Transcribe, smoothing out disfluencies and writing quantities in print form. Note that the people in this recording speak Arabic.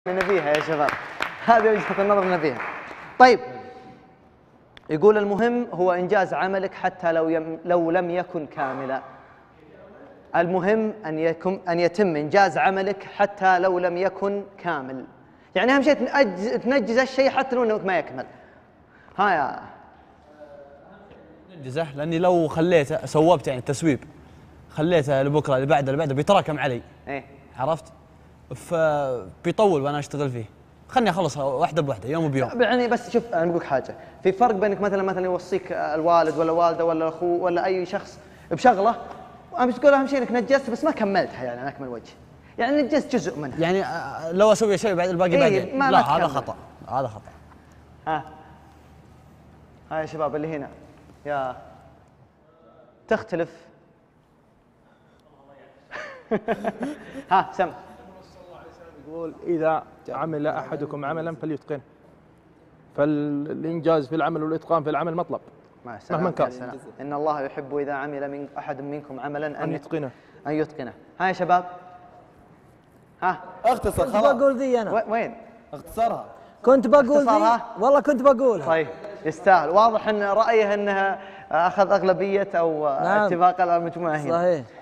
نبيها يا شباب. هذه وجهة النظر نبيها. طيب، يقول المهم هو إنجاز عملك حتى لو لم يكن كاملا. المهم أن يتم إنجاز عملك حتى لو لم يكن كامل. يعني أهم شيء تنجز الشيء حتى لو ما يكمل. ها يا ننجزه، لأني لو خليته سوبت يعني التسويب، خليته لبكرة اللي بعده بيتراكم علي. إيه؟ عرفت؟ فبيطول وأنا أشتغل فيه. خلني أخلص واحدة بواحدة، يوم بيوم. يعني بس شوف، أنا بقولك حاجة، في فرق بينك مثلا يوصيك الوالد ولا والده ولا أخوه ولا أي شخص بشغلة، وأنا بتقول أهم شيء إنك نجزت بس ما كملتها، يعني على أكمل وجه. يعني نجزت جزء منها. يعني لو أسوي شيء بعد الباقي بعدين. ما لا، تكمل. هذا خطأ، هذا خطأ. ها يا شباب اللي هنا، يا تختلف. ها سم. يقول إذا عمل أحدكم عملا فليتقنه، فالإنجاز في العمل والإتقان في العمل مطلب مهما كان. إن الله يحب إذا عمل أحد منكم عملا أن يتقنه. ها يا شباب، ها اختصر خلاص. كنت بقول ذي أنا. وين؟ اختصرها. كنت بقول ذي اختصارها؟ والله كنت بقولها. طيب يستاهل. واضح أن رأيه أنها أخذ أغلبية أو نعم. اتفاق المجموعة هنا. صحيح.